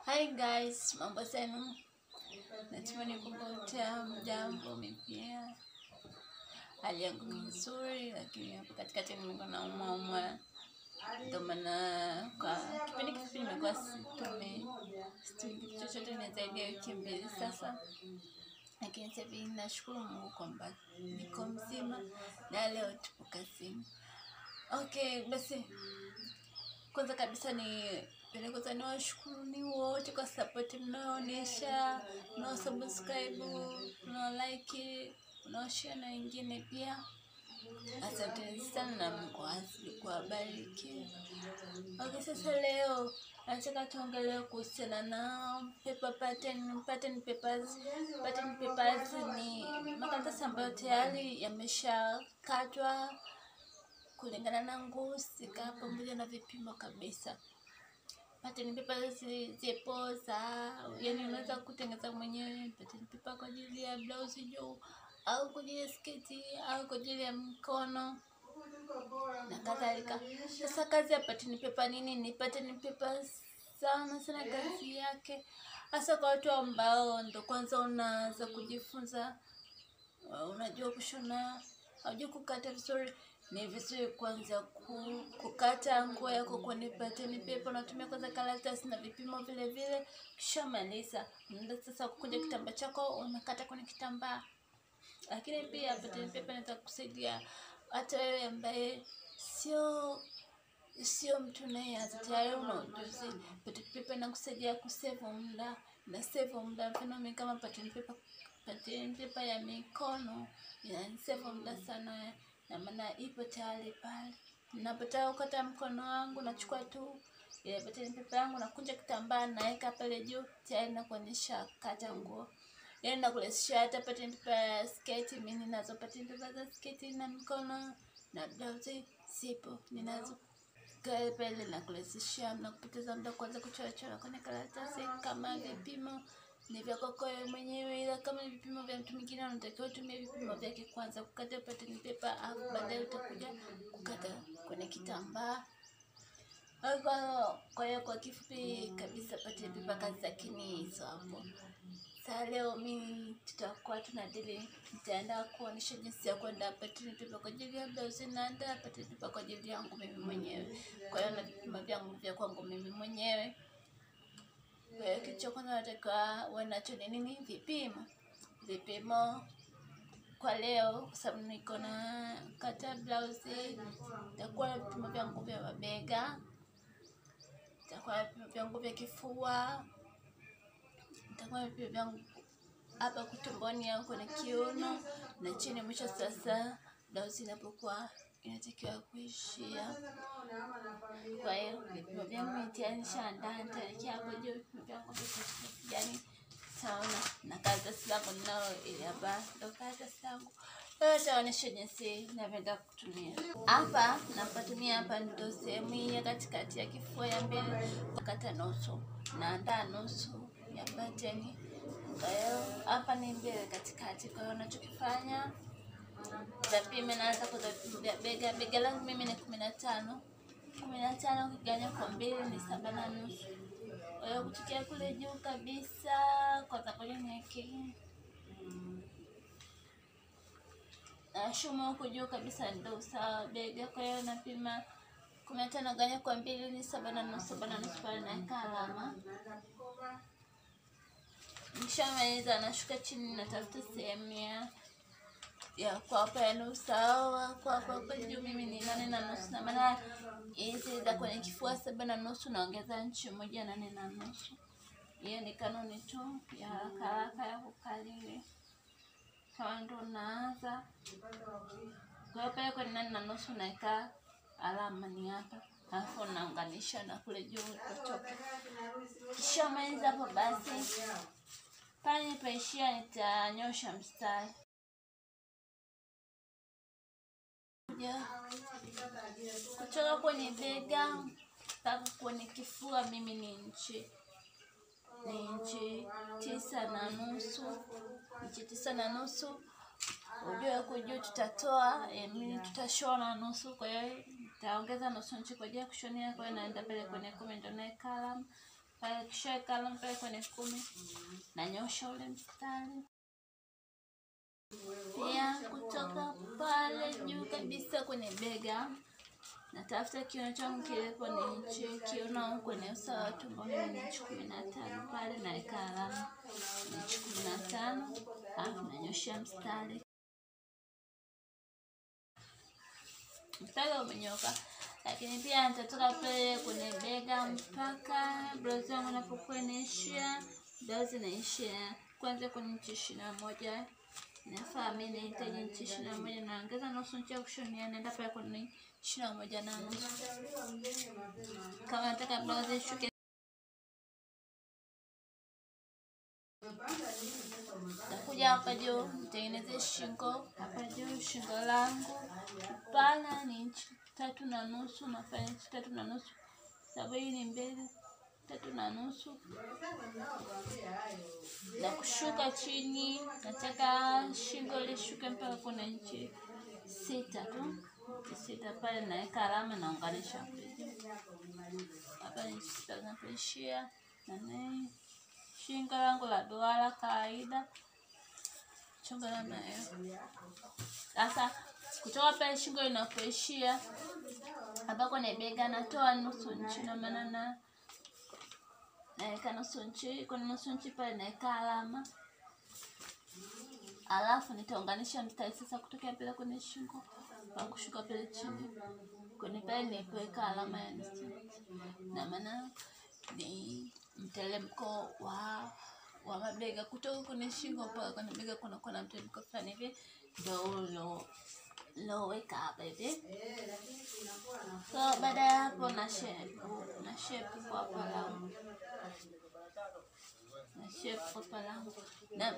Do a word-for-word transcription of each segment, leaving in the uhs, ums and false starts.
Hi guys, mambo zenu. Natumani kupotea mjambo mipia. Hali yangu ni nzuri, lakini hapo katikati nimekuwa naumwa umwa. Ndio maana kwa kipindi kifupi nimekuwa situmi situmi chochote ni zaidi ya wiki mbili sasa. Lakini sasa hivi nashukuru Mungu kwamba niko mzima na leo tupo kazini. Okay, basi kwanza kabisa ni Pele kwanza ni washukuru ni wote kwa support mnaoonyesha, mnao subscribe, mnao like, mnao share na wengine pia. Asante sana na Mungu azidi kuwabariki. Okay, sasa leo nataka tuongelee kuhusiana na paper pattern, pattern papers. Pattern papers ni makaratasi ambayo tayari yameshakatwa kulingana na nguo husika pamoja na vipimo kabisa. Pattern papers zipo za, yani unaweza kutengeneza mwenyewe pattern paper kwa ajili ya blouse juu au kwa ajili ya sketi au kwa ajili ya mkono na kadhalika. Sasa kazi ya pattern paper nini? Ni pattern papers sana sana kazi yake hasa kwa watu ambao ndo kwanza unaanza kujifunza, unajua kushona, unajua kukata vizuri. Ni vizuri kwanza kukata nguo yako kwenye pattern paper. Unatumia kwanza karatasi na vipimo vile vile, kisha maliza ndio sasa kukunja kitambaa chako unakata kwenye kitambaa. Lakini pia pattern paper inaweza kusaidia hata wewe ambaye sio sio mtu nayeanza tayari una ujuzi. Pattern paper inakusaidia kusave muda na save muda. Mfano mimi kama pattern paper pattern paper ya mikono ina save muda sana, na maana ipo tayari pale. Ninapotaka kukata mkono wangu nachukua tu ile pattern paper yangu nakunja kitambaa naweka pale juu tayari na kuonyesha kata nguo. Yaani nakurahisishia hata pattern paper ya sketi. Mimi ninazo pattern paper za sketi na mikono na blouse zipo ninazo. Kwa pale nakurahisishia na kupoteza muda kwanza kuchora chora kwenye karatasi. Kama vipimo ni vya kwako wewe mwenyewe, ila kama vipimo vya mtu mwingine unatakiwa utumie vipimo vyake kwanza kukata pattern paper, au baadaye utakuja kukata kwenye kitambaa. Kwa hiyo kwa kifupi kabisa pattern paper kazi zake ni hizo hapo. Sasa leo mimi tutakuwa tunadili, nitaenda kuonyesha jinsi ya kuandaa pattern paper kwa ajili ya blouse, naandaa pattern paper kwa ajili yangu mimi mwenyewe. Kwa hiyo na vipimo vyangu vya kwangu mimi mwenyewe. Kwa hiyo kitu cha kwanza nataka uwe nacho ni nini? Vipimo. Vipimo kwa leo kwa sababu niko na kata blouse, nitakuwa na vipimo vyangu vya mabega, nitakuwa na vipimo vyangu vya kifua, nitakuwa na vipimo vyangu hapa kutumboni au kwenye kiuno na chini mwisho. Sasa blouse inapokuwa inatakiwa kuishia. Kwa hiyo vipimo vyangu nitanishaandaa, nitaelekea hapo juu vipimo vyangu vya yani taona na karatasi langu ninalo ile hapa ndo karatasi langu. Leo nitaonyesha jinsi ninavyoenda kutumia. Hapa napatumia hapa ndo sehemu hii ya katikati ya kifua ya mbele, kukata nusu. Naandaa nusu ya pattern. Kwa hiyo hapa ni mbele katikati. Kwa hiyo unachokifanya utapima, naanza kwa vipimo vya bega. Bega langu mimi ni kumi na tano. kumi na tano ukigawanya kwa mbili ni saba na nusu. Kwa hiyo kutokia kule juu kabisa kwa sababu niweke na shuma huko juu kabisa ndio sawa bega. Kwa hiyo napima kumi na tano gawanya kwa mbili ni saba na nusu. saba na nusu pale naweka alama. Nishamaliza nashuka chini natafuta sehemu ya ya kwa hapa ya nusu sawa. Kwa hapa kwa juu mimi ni nane na nusu, na maana hizi za kwenye kifua saba na nusu naongeza inchi moja nane na nusu. Hiyo ni kanuni tu ya haraka haraka ya kukalili kama ndo naanza. Kwa hiyo pale kwa nane na nusu naweka alama ni hapa, alafu naunganisha na kule juu kutoka. Kisha maliza hapo basi pale nipaishia nitanyosha mstari. Kutoka kwenye bega mpaka kwenye kifua mimi ni inchi ni inchi tisa na nusu. Inchi tisa na nusu. Ujue huko juu tutatoa, eh, mimi tutashona nusu. Kwa hiyo nitaongeza nusu inchi kwa ajili ya kushonea. Kwa hiyo naenda pale kwenye kumi ndo naeka alama. Pale kisha weka alama pale kwenye kumi, nanyosha ule mstari. Pia kutoka pale juu kabisa kwenye bega, natafuta kiuno changu kilipo ni inchi, kiuno kwenye usawa wa tumbo ni inchi kumi na tano. Pale naweka alama inchi kumi na tano, alafu nanyoshia mstari. Mstari umenyoka, lakini pia nitatoka pale kwenye bega mpaka blouse yangu inapokuwa inaishia. Blouse inaishia kwanza kwenye inchi ishirini na moja. Nafaa mimi nahitaji inchi ishirini na moja, naongeza nusu inchi ya kushonia, naenda pale kwenye ishirini na moja na nusu. Kama nataka blouse ishuke, nakuja hapa juu nitengeneze shingo. Hapa juu shingo langu upana ni inchi tatu na nusu, nafanya inchi tatu na nusu sababu hii ni mbele, tatu na nusu. Na kushuka chini, nataka shingo lishuke mpaka kuna inchi sita tu. Sita pale naweka alama, naunganisha hapa ni sita napoishia. Na shingo langu la duara kawaida chonga namna hiyo. Sasa kutoka pale shingo inapoishia hapa kwenye bega, natoa nusu inchi, na maana na naweka nusu inchi. Kwa nusu inchi pale naweka alama, alafu nitaunganisha mstari sasa kutoka pale kwenye shingo na kushuka pale chini kwenye pale nilipoweka alama ya nusu, na maana ni mteremko wa wa mabega kutoka kwenye shingo mpaka kwenye bega, kuna kuna mteremko fulani hivi, ndio ulo loweka hapa hivi. So baada ya hapo na shape na shape kwa pala na shape kwa pala na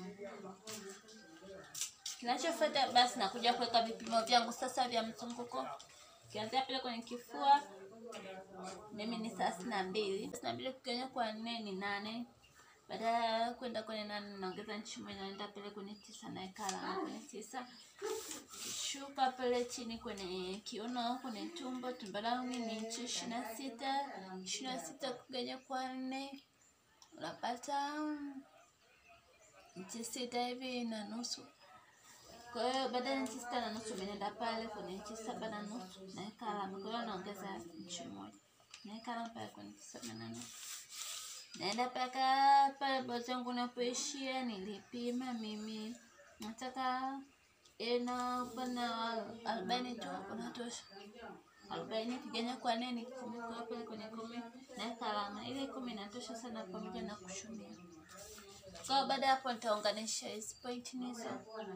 kinachofuata basi nakuja kuweka vipimo vyangu sasa vya mzunguko. Kianzia pale kwenye kifua mimi ni thelathini na mbili. thelathini na mbili kugawanya kwa nne ni nane. Baada ya kwenda kwenye nane naongeza inchi moja, naenda pale kwenye tisa, naweka alama kwenye tisa. Shuka pale chini kwenye kiuno, kwenye tumbo, tumbo langu ni inchi ishirini na sita. ishirini na sita kugawanya kwa nne unapata inchi sita hivi na nusu. Kwa hiyo baada ya inchi sita na nusu nenda pale kwenye inchi saba na nusu, naweka alama. Kwa hiyo naongeza inchi moja, naweka alama pale kwenye inchi saba na nusu. Naenda paka pale blouse yangu inapoishia, nilipima mimi nataka ina upana arobaini tu, unatosha. arobaini kiganya kwa nne ni kumi, kwa pale kwenye kumi naweka alama. Ile kumi inatosha sana pamoja na kushumia. Kwa baada hapo nitaunganisha hizo point hizo.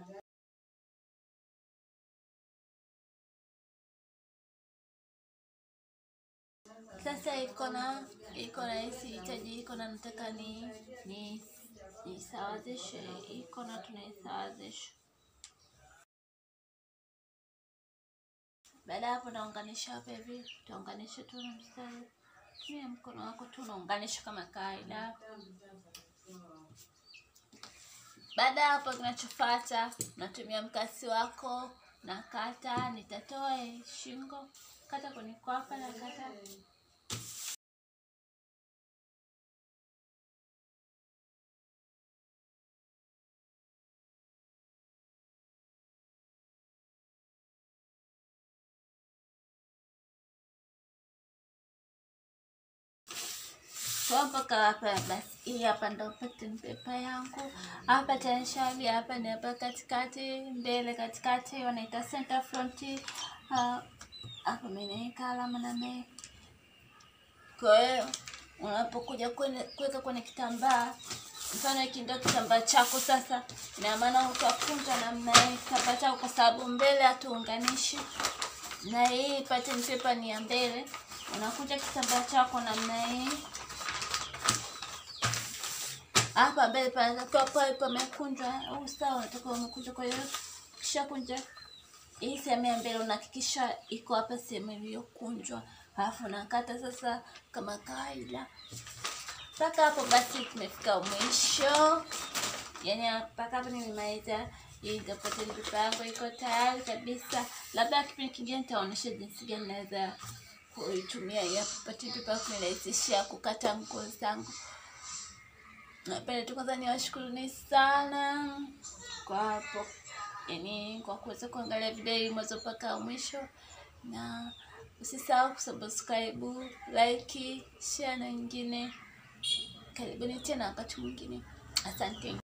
Sasa iko na iko na hisi hitaji iko na nataka ni ni nisawazishe, iko na tunaisawazisha. Baada hapo naunganisha hapa hivi, tutaunganisha tu na mstari. Tumia mkono wako tu unaunganisha kama kawaida. Baada hapo kinachofuata natumia mkasi wako na kata. Nitatoa shingo, kata kwenye kwapa na kata. Kwa mpaka hapa basi. Hii hapa ndo pattern paper yangu. Hapa tenshali, hapa ni hapa katikati, mbele katikati wanaita center front. Hapa mimi naweka alama na nne. Kwa hiyo unapokuja kuweka kwenye kitambaa, mfano hiki ndio kitambaa chako sasa, ina maana utakunja namna hii kitambaa chako kwa sababu mbele hatuunganishi. Na hii pattern paper ni ya mbele. Unakunja kitambaa chako namna hii. Hapa mbele pale kwa pale pamekunjwa au sawa, unataka umekunja. Kwa hiyo kisha kunja hii sehemu ya mbele unahakikisha iko hapa sehemu iliyokunjwa, alafu nakata sasa kama kawaida. Mpaka hapo basi tumefika mwisho. Yaani mpaka hapo nimemaliza. Hii ndio pattern yangu iko tayari kabisa. Labda kipindi kingine nitaonyesha jinsi gani naweza kuitumia hii hapa tipa kunirahisishia kukata nguo zangu. Napenda tu kwanza niwashukuruni sana kwa hapo, yani kwa kuweza kuangalia video hii mwanzo mpaka mwisho, na usisahau kusubscribe, like, share na wengine. Karibuni tena wakati mwingine. Asante.